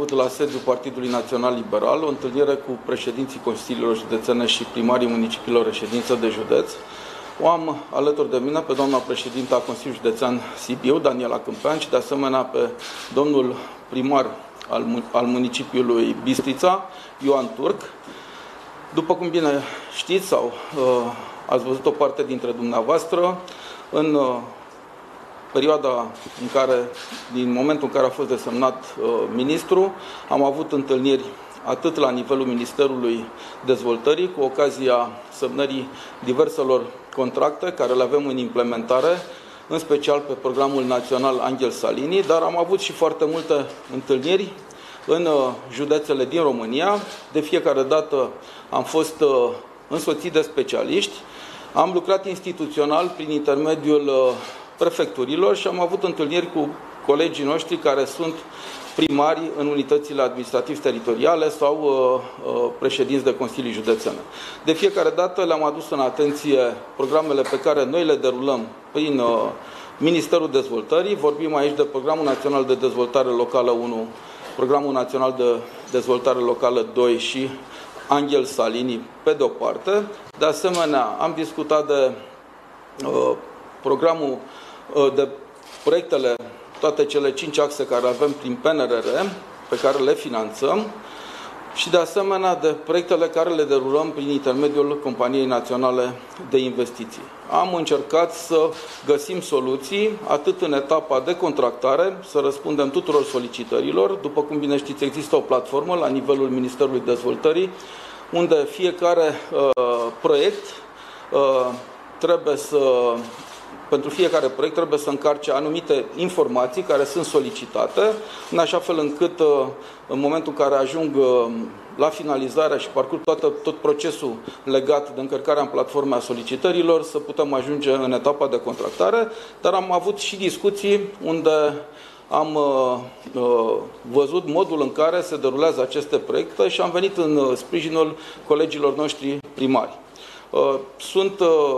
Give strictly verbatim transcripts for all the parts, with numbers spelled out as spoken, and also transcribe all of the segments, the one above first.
avut la sediul Partidului Național Liberal o întâlnire cu președinții consiliilor județene și primarii municipiilor reședință de județ. O am alături de mine pe doamna președintă a Consiliului Județean Sibiu, Daniela Câmpean, și de asemenea pe domnul primar al, al municipiului Bistrița, Ioan Turc. După cum bine știți sau uh, ați văzut o parte dintre dumneavoastră, în uh, perioada în care, din momentul în care a fost desemnat uh, ministru, am avut întâlniri atât la nivelul Ministerului Dezvoltării, cu ocazia semnării diverselor contracte care le avem în implementare, în special pe programul național Angel Salini, dar am avut și foarte multe întâlniri în uh, județele din România. De fiecare dată am fost uh, însoțit de specialiști, am lucrat instituțional prin intermediul uh, prefecturilor și am avut întâlniri cu colegii noștri care sunt primari în unitățile administrativ-teritoriale sau uh, uh, președinți de consilii județene. De fiecare dată le-am adus în atenție programele pe care noi le derulăm prin uh, Ministerul Dezvoltării. Vorbim aici de Programul Național de Dezvoltare Locală unu, Programul Național de Dezvoltare Locală doi și Angel Salini pe de o parte. De asemenea, am discutat de uh, programul, uh, de proiectele, toate cele cinci axe care avem prin P N R R, pe care le finanțăm, și de asemenea de proiectele care le derulăm prin intermediul Companiei Naționale de Investiții. Am încercat să găsim soluții, atât în etapa de contractare, să răspundem tuturor solicitărilor. După cum bine știți, există o platformă la nivelul Ministerului Dezvoltării, unde fiecare uh, proiect uh, trebuie să... Pentru fiecare proiect trebuie să încarce anumite informații care sunt solicitate, în așa fel încât în momentul în care ajung la finalizarea și parcurg toată, tot procesul legat de încărcarea în platforme a solicitărilor, să putem ajunge în etapa de contractare. Dar am avut și discuții unde am uh, văzut modul în care se derulează aceste proiecte și am venit în sprijinul colegilor noștri primari. Uh, sunt uh,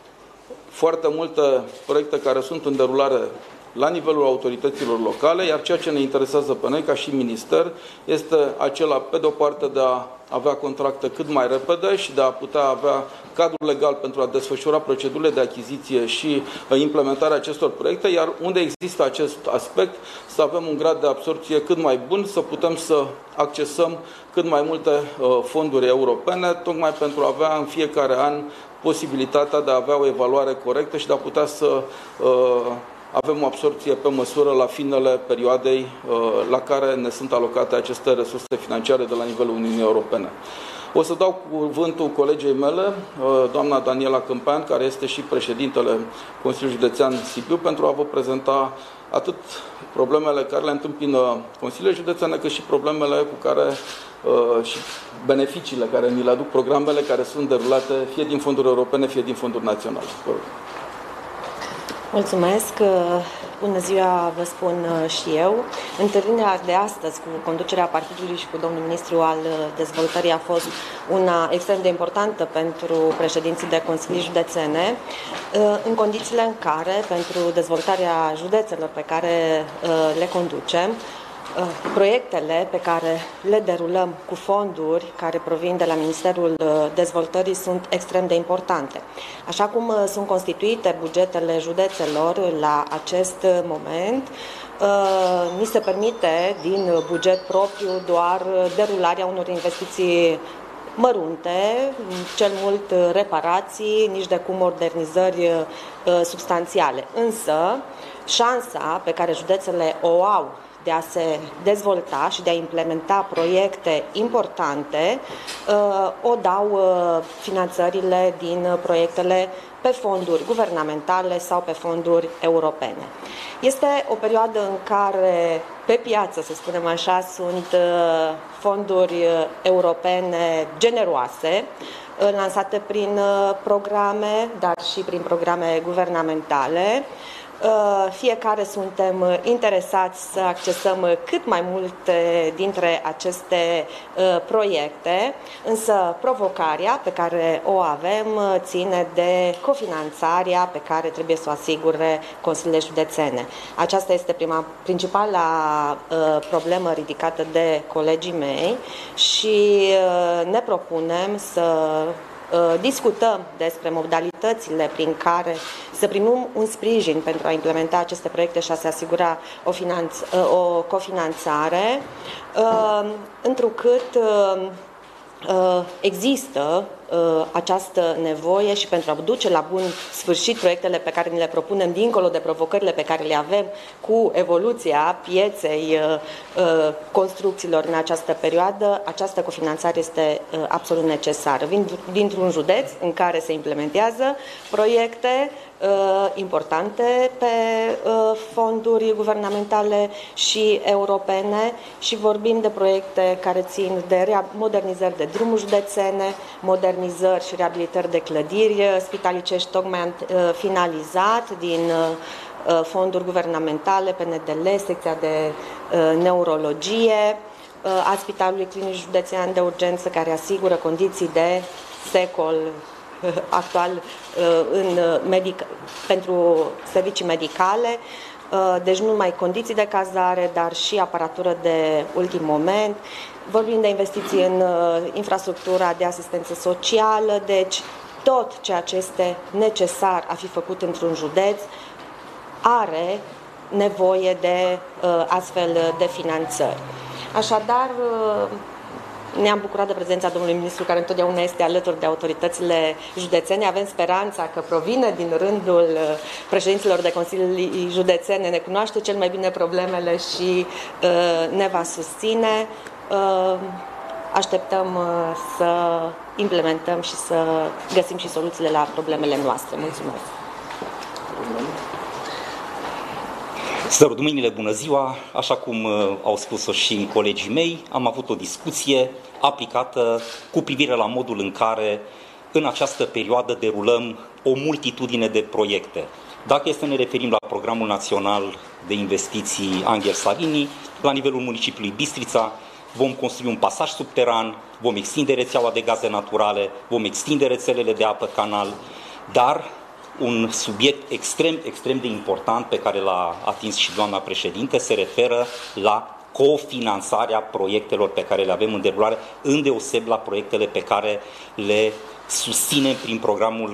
foarte multe proiecte care sunt în derulare la nivelul autorităților locale, iar ceea ce ne interesează pe noi ca și minister este acela, pe de o parte, de a avea contracte cât mai repede și de a putea avea cadrul legal pentru a desfășura procedurile de achiziție și implementarea acestor proiecte, iar unde există acest aspect, să avem un grad de absorpție cât mai bun, să putem să accesăm cât mai multe uh, fonduri europene, tocmai pentru a avea în fiecare an posibilitatea de a avea o evaluare corectă și de a putea să uh, avem o absorpție pe măsură la finele perioadei uh, la care ne sunt alocate aceste resurse financiare de la nivelul Uniunii Europene. O să dau cuvântul colegei mele, uh, doamna Daniela Câmpean, care este și președintele Consiliului Județean Sibiu, pentru a vă prezenta atât problemele care le întâmpină Consiliile Județene, cât și problemele cu care uh, și beneficiile care ni le aduc programele care sunt derulate fie din fonduri europene, fie din fonduri naționale. Mulțumesc! Bună ziua, vă spun și eu. Întâlnirea de astăzi cu conducerea partidului și cu domnul ministru al dezvoltării a fost una extrem de importantă pentru președinții de consilii județene, în condițiile în care, pentru dezvoltarea județelor pe care le conducem, proiectele pe care le derulăm cu fonduri care provin de la Ministerul Dezvoltării sunt extrem de importante. Așa cum sunt constituite bugetele județelor la acest moment, ni se permite din buget propriu doar derularea unor investiții mărunte, cel mult reparații, nici de cum modernizări substanțiale. Însă, șansa pe care județele o au de a se dezvolta și de a implementa proiecte importante o dau finanțările din proiectele pe fonduri guvernamentale sau pe fonduri europene. Este o perioadă în care pe piață, să spunem așa, sunt fonduri europene generoase, lansate prin programe, dar și prin programe guvernamentale. Fiecare suntem interesați să accesăm cât mai multe dintre aceste proiecte, însă provocarea pe care o avem ține de cofinanțarea pe care trebuie să o asigure consiliile județene. Aceasta este prima, principala problemă ridicată de colegii mei și ne propunem să discutăm despre modalitățile prin care să primim un sprijin pentru a implementa aceste proiecte și a se asigura o, finanț- o cofinanțare, întrucât există această nevoie și pentru a duce la bun sfârșit proiectele pe care ni le propunem, dincolo de provocările pe care le avem cu evoluția pieței construcțiilor în această perioadă, această cofinanțare este absolut necesară. Vin dintr-un județ în care se implementează proiecte importante pe fonduri guvernamentale și europene și vorbim de proiecte care țin de modernizări de drumuri județene, modernizări și reabilitări de clădiri spitalicești tocmai finalizat din fonduri guvernamentale, P N D L, secția de neurologie a Spitalului Clinic Județean de Urgență, care asigură condiții de secol actual în medic, pentru servicii medicale, deci nu numai condiții de cazare, dar și aparatură de ultim moment. Vorbim de investiții în infrastructura de asistență socială, deci tot ceea ce este necesar a fi făcut într-un județ are nevoie de astfel de finanțări. Așadar, ne-am bucurat de prezența domnului ministru, care întotdeauna este alături de autoritățile județene. Avem speranța că provine din rândul președinților de consilii județene, ne cunoaște cel mai bine problemele și uh, ne va susține. Uh, așteptăm uh, să implementăm și să găsim și soluțiile la problemele noastre. Mulțumesc! Sărut mâinile, bună ziua! Așa cum uh, au spus-o și colegii mei, am avut o discuție aplicată cu privire la modul în care în această perioadă derulăm o multitudine de proiecte. Dacă este să ne referim la Programul Național de Investiții Angel Saligny, la nivelul municipiului Bistrița, vom construi un pasaj subteran, vom extinde rețeaua de gaze naturale, vom extinde rețelele de apă canal, dar un subiect extrem, extrem de important pe care l-a atins și doamna președinte se referă la cofinanțarea proiectelor pe care le avem în derulare, îndeoseb la proiectele pe care le susținem prin Programul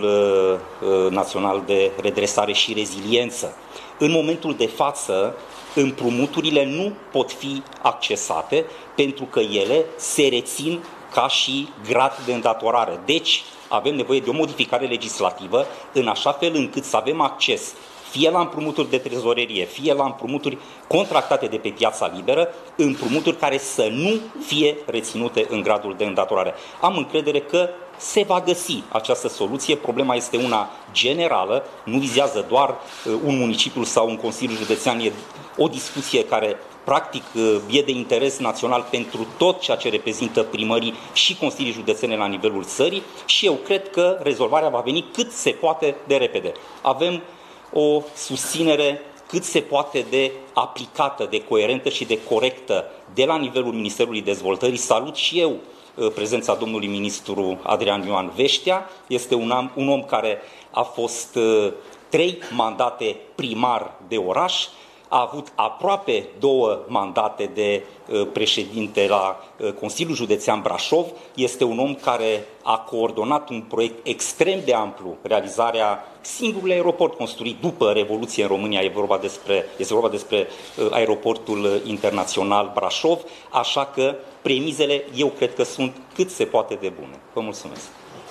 uh, Național de Redresare și Reziliență. În momentul de față, împrumuturile nu pot fi accesate pentru că ele se rețin ca și grad de îndatorare. Deci, avem nevoie de o modificare legislativă în așa fel încât să avem acces fie la împrumuturi de trezorerie, fie la împrumuturi contractate de pe piața liberă, împrumuturi care să nu fie reținute în gradul de îndatorare. Am încredere că se va găsi această soluție. Problema este una generală, nu vizează doar un municipiu sau un consiliu județean, e o discuție care practic e de interes național pentru tot ceea ce reprezintă primării și consilii județene la nivelul țării și eu cred că rezolvarea va veni cât se poate de repede. Avem o susținere cât se poate de aplicată, de coerentă și de corectă de la nivelul Ministerului Dezvoltării. Salut și eu prezența domnului ministru Adrian Ioan Veștea. Este un, am, un om care a fost uh, trei mandate primar de oraș, a avut aproape două mandate de uh, președinte la uh, Consiliul Județean Brașov. Este un om care a coordonat un proiect extrem de amplu, realizarea singurului aeroport construit după Revoluție în România. E vorba despre, este vorba despre uh, aeroportul internațional Brașov, așa că premizele eu cred că sunt cât se poate de bune. Vă mulțumesc.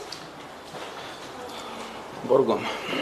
Borgon.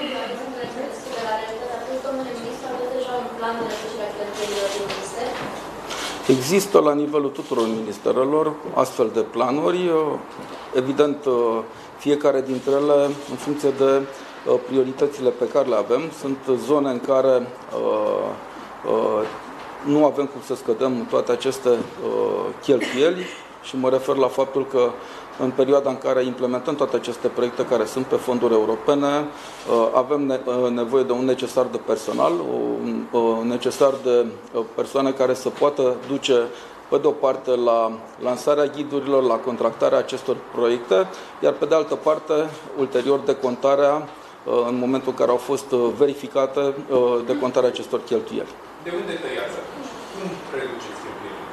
Există la nivelul tuturor ministerelor astfel de planuri. Evident, fiecare dintre ele, în funcție de prioritățile pe care le avem, sunt zone în care nu avem cum să scădem toate aceste cheltuieli. și mă refer la faptul că în perioada în care implementăm toate aceste proiecte care sunt pe fonduri europene, avem nevoie de un necesar de personal, un necesar de persoane care să poată duce pe de o parte la lansarea ghidurilor, la contractarea acestor proiecte, iar pe de altă parte, ulterior, decontarea, în momentul în care au fost verificate, decontarea acestor cheltuieli. De unde tăiați atunci? Cum reduceți cheltuielile?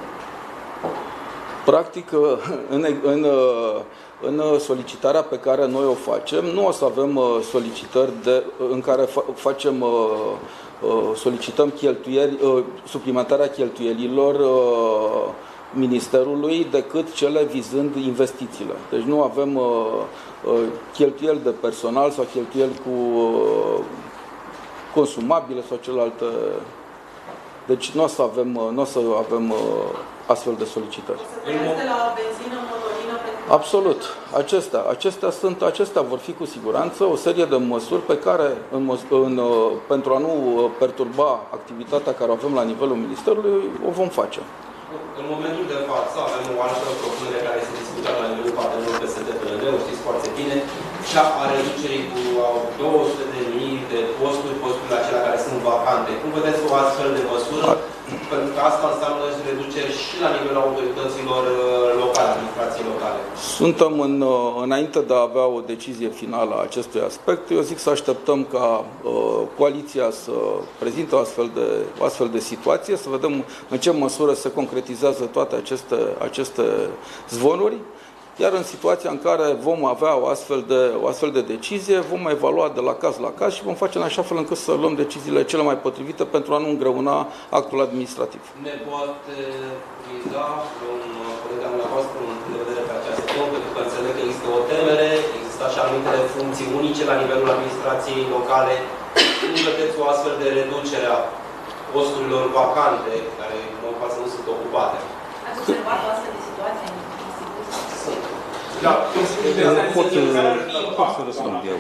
Practic, în, în, în solicitarea pe care noi o facem, nu o să avem solicitări de, în care fa, facem solicităm cheltuieli, suplimentarea cheltuielilor Ministerului decât cele vizând investițiile. Deci nu avem cheltuieli de personal sau cheltuieli cu consumabile sau celelalte. Deci nu o să avem, nu o să avem astfel de solicitări. O să tăiați de la benzină, motorină? Absolut. Acestea, acestea, sunt, acestea vor fi cu siguranță o serie de măsuri pe care, în, în, pentru a nu perturba activitatea care o avem la nivelul Ministerului, o vom face. În momentul de față avem o altă propunere care se discută la nivelul partenerilor P S D P L D, o știți foarte bine, cea a reducerii cu două sute de mii de posturi, posturile acelea care sunt vacante. Cum vedeți o astfel de măsură? Pentru că asta înseamnă reduceri și la nivelul autorităților locale, administrației locale. Suntem în, înainte de a avea o decizie finală a acestui aspect. Eu zic să așteptăm ca uh, coaliția să prezinte o astfel, de, o astfel de situație, să vedem în ce măsură se concretizează toate aceste, aceste zvonuri. Iar în situația în care vom avea o astfel, de, o astfel de decizie, vom evalua de la caz la caz și vom face în așa fel încât să luăm deciziile cele mai potrivite pentru a nu îngreuna actul administrativ. Ne poate viza un coleg de dumneavoastră un punct de vedere pe această temă, pentru că înțeleg că există o temere, există așa anumite funcții unice la nivelul administrației locale. Cum vedeți o astfel de reducere a posturilor vacante, care în mod față nu sunt ocupate? Ați observat o astfel de situație? Da, pot, pot să răspund eu.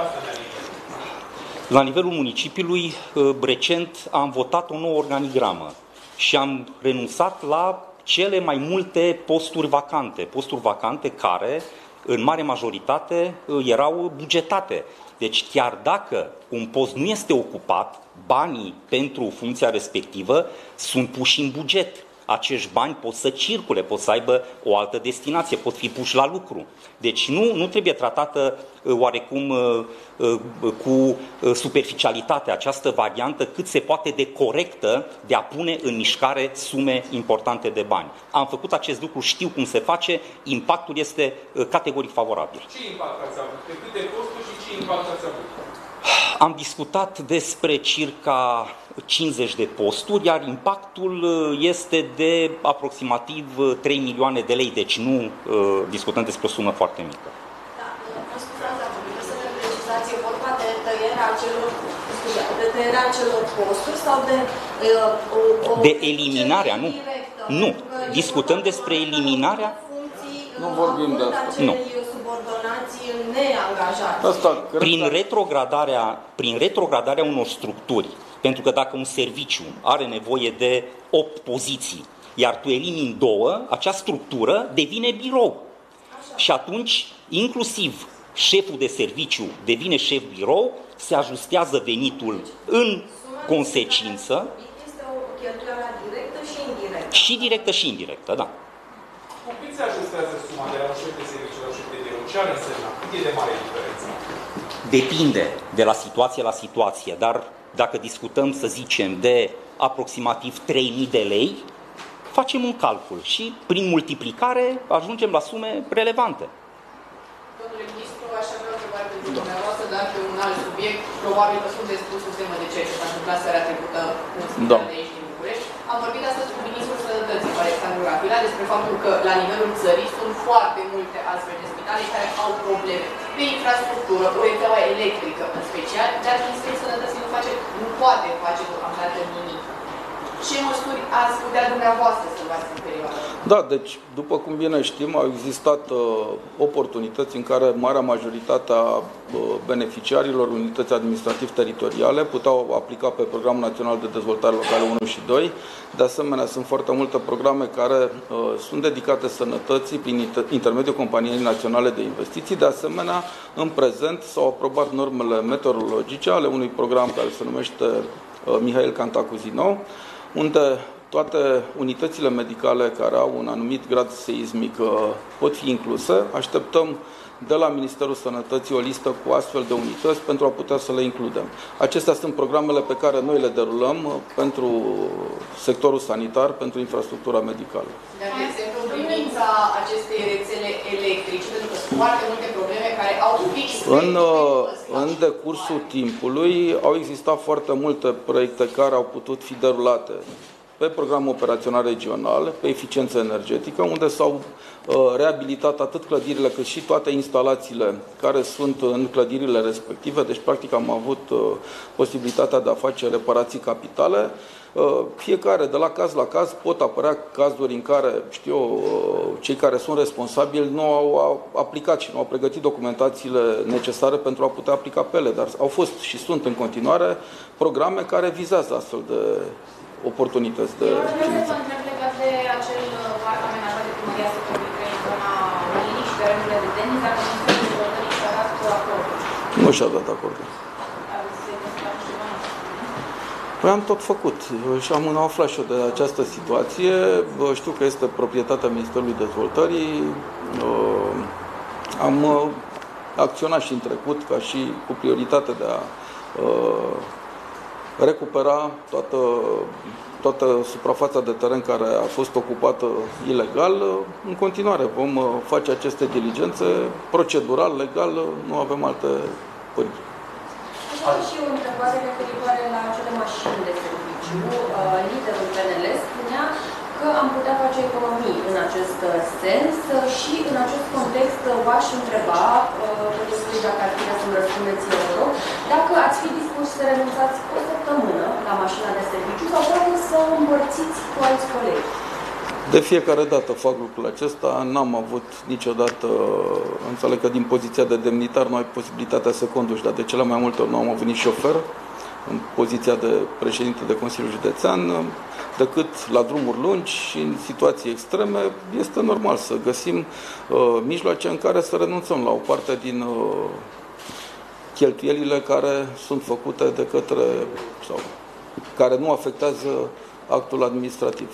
La nivelul municipiului, recent am votat o nouă organigramă și am renunțat la cele mai multe posturi vacante, posturi vacante care, în mare majoritate, erau bugetate. Deci chiar dacă un post nu este ocupat, banii pentru funcția respectivă sunt puși în buget. Acești bani pot să circule, pot să aibă o altă destinație, pot fi puși la lucru. Deci nu, nu trebuie tratată oarecum cu superficialitate această variantă cât se poate de corectă de a pune în mișcare sume importante de bani. Am făcut acest lucru, știu cum se face, impactul este categoric favorabil. Ce impact ați avut? Pe câte posturi și ce impact ați avut? Am discutat despre circa cincizeci de posturi, iar impactul este de aproximativ trei milioane de lei, deci nu uh, discutăm despre o sumă foarte mică. Da, mă scuzați, dacă vreau să ne precizați, e vorba de tăierea acelor, scuze, de tăierea acelor posturi sau de uh, o, o de eliminarea, nu. Directă, nu, discutăm despre eliminarea. Funcții, nu vorbim de asta. Nu. Subordonați neangajați. Asta, prin retrogradarea, prin retrogradarea unor structuri, pentru că dacă un serviciu are nevoie de opt poziții, iar tu elimini două, acea structură devine birou. Așa. Și atunci, inclusiv șeful de serviciu devine șef birou, se ajustează venitul în consecință. Este o cheltuială directă și indirectă. Și directă și indirectă, da. Cu cât se ajustează suma de la un șef de serviciu la un șef de birou? Ce ar însemna? Cât e de mare diferența? Depinde de la situație la situație, dar dacă discutăm, să zicem, de aproximativ trei mii de lei, facem un calcul și prin multiplicare ajungem la sume relevante. Domnule ministru, aș avea o întrebare pentru dumneavoastră, dar pe un alt subiect. Probabil că sunteți pus în temă de ceea ce s-a întâmplat seara trecută în spitalul de aici din București. Am vorbit astăzi cu ministrul Sănătății, Alexandru Rafila, despre faptul că la nivelul țării sunt foarte multe astfel de spitale care au probleme pe infrastructură, o rețeaua electrică în special, dar Ministerul Sănătății nu face, nu poate face deocamdată nimic. ce măsuri ați putea dumneavoastră să luați în perioada? Da, deci, după cum bine știm, au existat uh, oportunități în care marea majoritate a uh, beneficiarilor unități administrativ-teritoriale puteau aplica pe Programul Național de Dezvoltare Locală unu și doi. De asemenea, sunt foarte multe programe care uh, sunt dedicate sănătății prin inter intermediul Companiei Naționale de Investiții. De asemenea, în prezent s-au aprobat normele meteorologice ale unui program care se numește uh, Mihail Cantacuzino, unde toate unitățile medicale care au un anumit grad seismic pot fi incluse. Așteptăm de la Ministerul Sănătății o listă cu astfel de unități pentru a putea să le includem. Acestea sunt programele pe care noi le derulăm pentru sectorul sanitar, pentru infrastructura medicală. Dar, de exemplu, în privința acestei rețele electrice, pentru că sunt foarte multe probleme care au fix... În, în decursul timpului au existat foarte multe proiecte care au putut fi derulate pe programul operațional regional, pe eficiență energetică, unde s-au uh, reabilitat atât clădirile cât și toate instalațiile care sunt în clădirile respective. Deci, practic, am avut uh, posibilitatea de a face reparații capitale. Uh, fiecare, de la caz la caz, pot apărea cazuri în care, știu eu, uh, cei care sunt responsabili nu au aplicat și nu au pregătit documentațiile necesare pentru a putea aplica pe ele, dar au fost și sunt în continuare programe care vizează astfel de oportunități de finanțare. Eu întreb legat de acel parc amenajat de Primăria Sectorului trei în zona Mălinii și terenurile de tenis, dacă Ministerul Dezvoltării și-a dat acordul. Nu și-a dat acordul. Păi am tot făcut și am aflat și eu de această situație. Știu că este proprietatea Ministerului Dezvoltării. Am acționat și în trecut ca și cu prioritate de a recupera toată, toată suprafața de teren care a fost ocupată ilegal. În continuare vom face aceste diligențe procedural, legal, nu avem alte păreri. Aș și o întrebare referitoare la acele mașini de serviciu. Liderul P N L spunea că am putea face economii în acest sens și în acest context v-aș întreba, pentru dacă ar fi să-mi răspundeți, vă rog, dacă ați fi dispuși să renunțați o săptămână la mașina de serviciu sau poate să o împărțiți cu alți colegi. De fiecare dată fac lucrul acesta, n-am avut niciodată, înțeleg că din poziția de demnitar nu ai posibilitatea să conduci, dar de cele mai multe ori nu am avut nici șofer în poziția de președinte de Consiliul Județean, decât la drumuri lungi și în situații extreme, este normal să găsim uh, mijloace în care să renunțăm la o parte din uh, cheltuielile care sunt făcute de către, sau care nu afectează actul administrativ.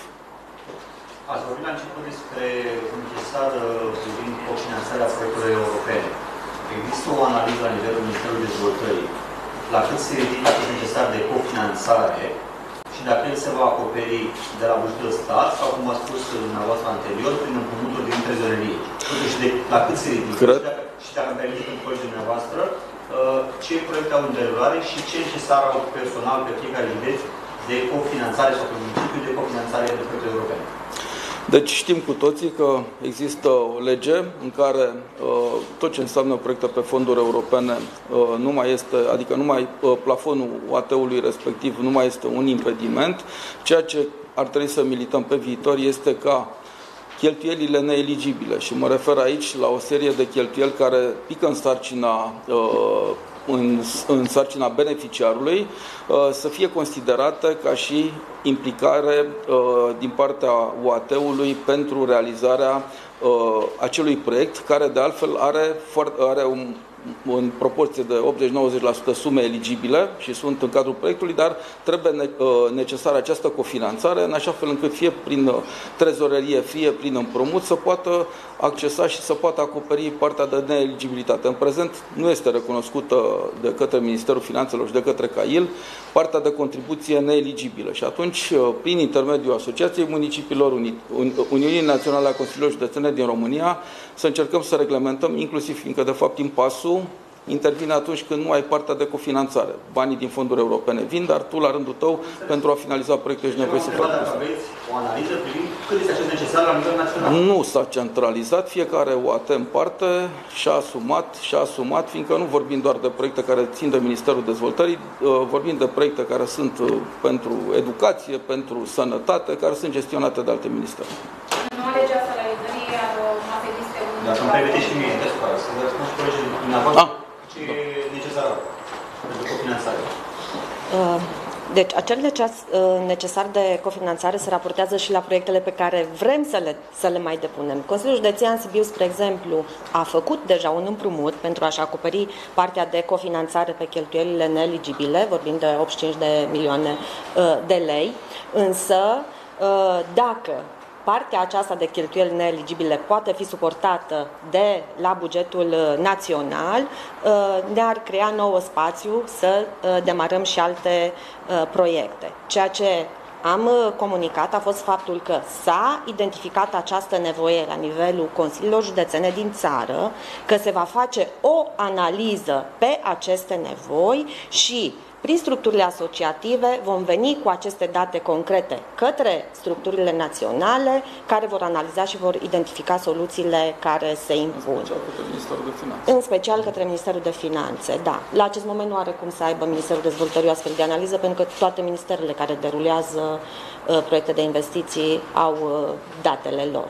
Ați vorbit la început despre un dosar privind cofinanțarea proiectelor europene. Există o analiză la nivelul Ministerului Dezvoltării la cât se ridică acest necesar de cofinanțare și dacă el se va acoperi de la bugetul de stat sau, cum a spus dumneavoastră anterior, prin împrumuturi din trezorerie. Totuși, de la cât se ridică Cred... și dacă, și dacă îmi permiteți în colegii dumneavoastră, ce proiecte au în derulare și ce necesar au personal pe fiecare județ de cofinanțare sau pe municipiul de cofinanțare de proiecte europene. Deci știm cu toții că există o lege în care uh, tot ce înseamnă proiecte pe fonduri europene uh, nu mai este, adică nu mai uh, plafonul U A T-ului respectiv nu mai este un impediment. Ceea ce ar trebui să milităm pe viitor este ca cheltuielile neeligibile, și mă refer aici la o serie de cheltuieli care pică în sarcina uh, În, în sarcina beneficiarului, să fie considerată ca și implicare din partea U A T-ului pentru realizarea acelui proiect, care de altfel are, are un, în proporție de optzeci-nouăzeci la sută sume eligibile și sunt în cadrul proiectului, dar trebuie necesară această cofinanțare în așa fel încât fie prin trezorerie, fie prin împrumut să poată accesa și să poată acoperi partea de neeligibilitate. În prezent nu este recunoscută de către Ministerul Finanțelor și de către C A I L partea de contribuție neeligibilă și atunci, prin intermediul Asociației Municipiilor, Uni Uniunii Naționale a Consiliilor Județene din România, să încercăm să reglementăm, inclusiv fiindcă de fapt impasul intervine atunci când nu ai partea de cofinanțare. Banii din fonduri europene vin, dar tu, la rândul tău, pentru a finaliza proiectul, ești nevoie să faci. Dacă aveți o analiză privind cât este acest necesar centralizat la nivel național. Nu s-a centralizat, fiecare O A T în parte și-a asumat, și-a asumat, fiindcă nu vorbim doar de proiecte care țin de Ministerul Dezvoltării, vorbim de proiecte care sunt pentru educație, pentru sănătate, care sunt gestionate de alte ministere. Noua lege a salarizării ar urma să existe un... Dar să-mi permiteți și mie, să vă răspund și colegii dumneavoastră ce e necesar pentru cofinanțare. Deci, acel necesar de cofinanțare se raportează și la proiectele pe care vrem să le, să le mai depunem. Consiliul Județean Sibiu, spre exemplu, a făcut deja un împrumut pentru a-și acoperi partea de cofinanțare pe cheltuielile neeligibile, vorbim de optzeci și cinci de milioane de lei, însă dacă partea aceasta de cheltuieli neeligibile poate fi suportată de la bugetul național, ne-ar crea nou spațiu să demarăm și alte proiecte. Ceea ce am comunicat a fost faptul că s-a identificat această nevoie la nivelul consiliilor județene din țară, că se va face o analiză pe aceste nevoi și prin structurile asociative vom veni cu aceste date concrete către structurile naționale, care vor analiza și vor identifica soluțiile care se impun. În special către Ministerul de Finanțe. Da. La acest moment nu are cum să aibă Ministerul Dezvoltării o astfel de analiză, pentru că toate ministerele care derulează uh, proiecte de investiții au uh, datele lor.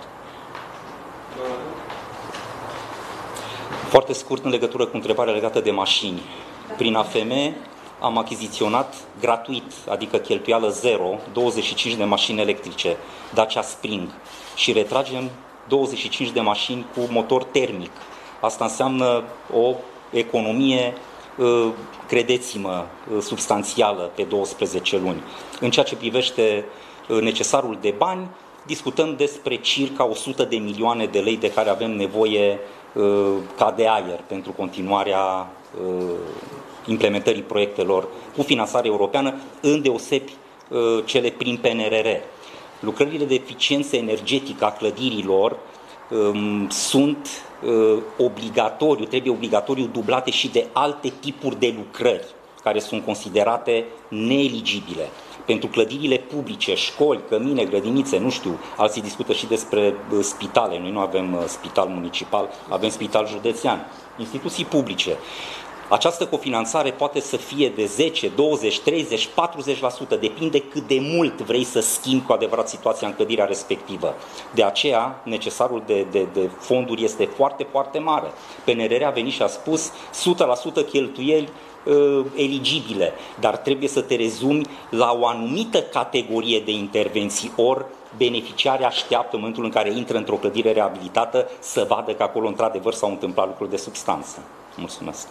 Foarte scurt, în legătură cu întrebarea legată de mașini. Prin A F M am achiziționat gratuit, adică cheltuială zero, douăzeci și cinci de mașini electrice, Dacia Spring, și retragem douăzeci și cinci de mașini cu motor termic. Asta înseamnă o economie, credeți-mă, substanțială pe douăsprezece luni. În ceea ce privește necesarul de bani, discutăm despre circa o sută de milioane de lei de care avem nevoie ca de aer pentru continuarea implementării proiectelor cu finanțare europeană, îndeosebi cele prin P N R R. Lucrările de eficiență energetică a clădirilor um, sunt uh, obligatoriu, trebuie obligatoriu dublate și de alte tipuri de lucrări care sunt considerate neeligibile. Pentru clădirile publice, școli, cămine, grădinițe, nu știu, alții discută și despre uh, spitale. Noi nu avem uh, spital municipal, avem spital județean. Instituții publice. Această cofinanțare poate să fie de zece, douăzeci, treizeci, patruzeci la sută, depinde cât de mult vrei să schimbi cu adevărat situația în clădirea respectivă. De aceea, necesarul de, de, de fonduri este foarte, foarte mare. P N R R a venit și a spus o sută la sută cheltuieli uh, eligibile, dar trebuie să te rezumi la o anumită categorie de intervenții, ori beneficiarii așteaptă în momentul în care intră într-o clădire reabilitată să vadă că acolo într-adevăr s-au întâmplat lucruri de substanță. Mulțumesc!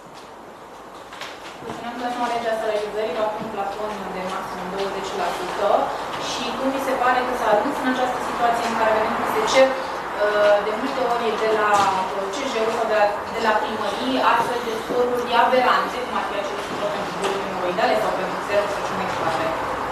Spuneam că noua lege a salarizării va fi un plafon de maxim douăzeci la sută și cum vi se pare că s-a ajuns în această situație în care vedem că se cer de multe ori de la C J U sau de la, de la primării astfel de scoruri aberante, cum ar fi acele scoruri pentru boluri hemoroidale sau pentru serotonin extrase?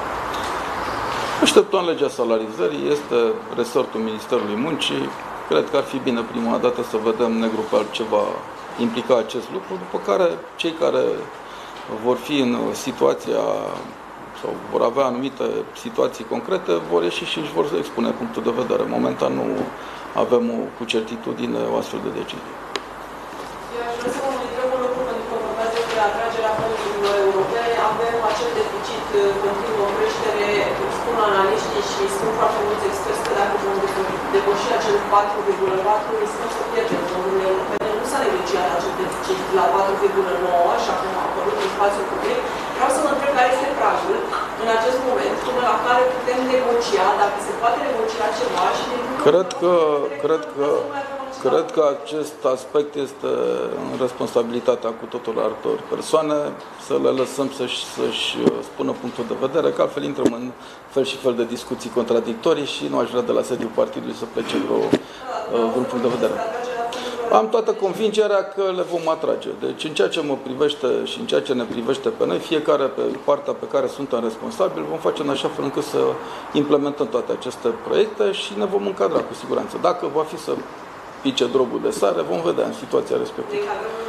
Așteptăm legea salarizării, este resortul Ministerului Muncii. Cred că ar fi bine prima dată să vedem negru pe altceva implica acest lucru, după care cei care vor fi în situația sau vor avea anumite situații concrete vor ieși și își vor expune punctul de vedere. Momentan nu avem o, cu certitudine o astfel de decizie. Eu aș vrea să vă întreb un lucru, pentru că vorbeați despre atragerea fondurilor europene. Avem acel deficit continuu în creștere, spun analiștii și spun foarte mulți experți că dacă vom depăși acel patru virgulă patru, riscăm să pierdem fondurile europene. Nu s-a negociat acel deficit la patru virgulă nouă, așa cum a apărut în spațiul public. Vreau să vă întreb care este pragul în acest moment, până la care putem negocia, dacă se poate negocia ceva și din Cred că, cred că, cred că acest aspect este în responsabilitatea cu totul altor persoane, să le lăsăm să-și, să-și spună punctul de vedere, că altfel intrăm în fel și fel de discuții contradictorii și nu aș vrea de la sediul partidului să plece vreo, vreun punct de vedere. Am toată convingerea că le vom atrage. Deci în ceea ce mă privește și în ceea ce ne privește pe noi, fiecare pe partea pe care suntem responsabili, vom face în așa fel încât să implementăm toate aceste proiecte și ne vom încadra cu siguranță. Dacă va fi să pice drogul de sare, vom vedea în situația respectivă.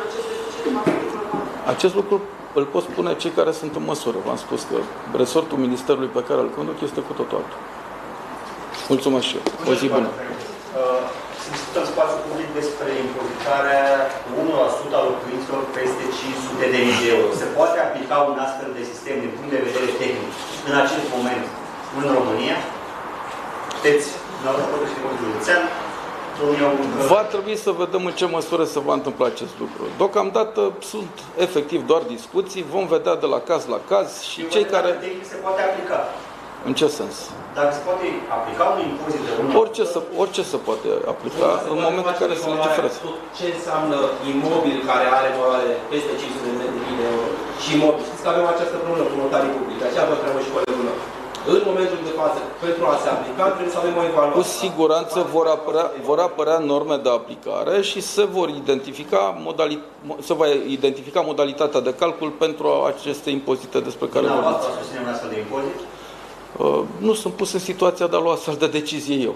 Acest lucru îl pot spune cei care sunt în măsură. V-am spus că resortul ministerului pe care îl conduc este cu totul altul. Mulțumesc și eu. O zi bună. Se discută în spațiu public despre impozitarea cu unu la sută a locuințelor peste cinci sute de mii de euro. Se poate aplica un astfel de sistem din punct de vedere tehnic în acest moment în România? Puteți, dumneavoastră, președinte județean, va trebui să vedem în ce măsură se va întâmpla acest lucru. Deocamdată sunt efectiv doar discuții, vom vedea de la caz la caz și cei care... se poate aplica. În ce sens? Dacă se poate aplica un impozit de unu Orice se, orice se poate aplica în momentul în care se legiferează. Ce înseamnă imobil care are valoare peste cinci sute de mii de euro și imobil? Știți că avem această problemă cu notarii publici, aceea vă trebuie și colegul meu. În momentul de față, pentru a se aplica, trebuie să avem o evaluare. Cu siguranță vor apărea, vor apărea norme de aplicare și se vor identifica modali, se va identifica modalitatea de calcul pentru aceste impozite despre care vorbim. Dumneavoastră susținem un astfel de impozit? Uh, nu sunt pus în situația de a lua astfel de decizie eu.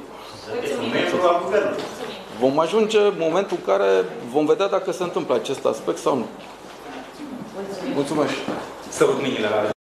Vom ajunge în momentul în care vom vedea dacă se întâmplă acest aspect sau nu. Mulțumesc. Să rog mâinile la